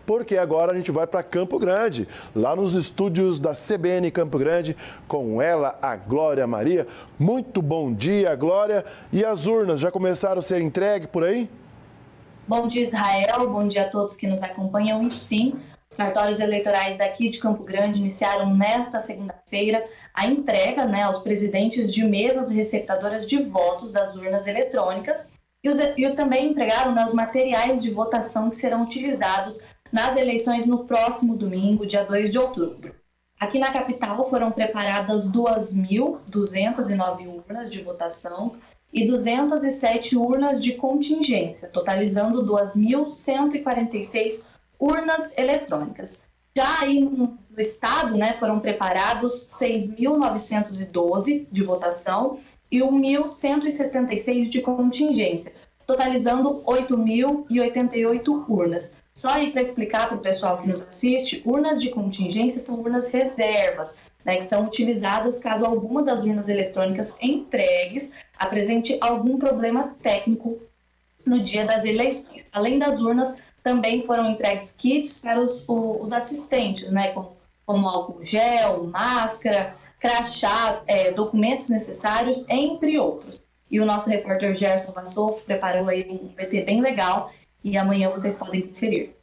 porque agora a gente vai para Campo Grande, lá nos estúdios da CBN Campo Grande, com ela, a Glória Maria. Muito bom dia, Glória. E as urnas já começaram a ser entregues por aí? Bom dia, Israel. Bom dia a todos que nos acompanham. E sim, os cartórios eleitorais daqui de Campo Grande iniciaram nesta segunda-feira a entrega, aos presidentes de mesas receptadoras de votos das urnas eletrônicas e também entregaram, os materiais de votação que serão utilizados nas eleições no próximo domingo, dia 2 de outubro. Aqui na capital foram preparadas 2.209 urnas de votação e 207 urnas de contingência, totalizando 2.146 urnas eletrônicas. Já aí no estado, foram preparados 6.912 de votação e 1.176 de contingência, totalizando 8.088 urnas. Só aí para explicar para o pessoal que nos assiste, urnas de contingência são urnas reservas, que são utilizadas caso alguma das urnas eletrônicas entregues apresente algum problema técnico no dia das eleições. Além das urnas, também foram entregues kits para os assistentes, como álcool gel, máscara, crachá, documentos necessários, entre outros. E o nosso repórter Gerson Vassolfo preparou aí um VT bem legal e amanhã vocês podem conferir.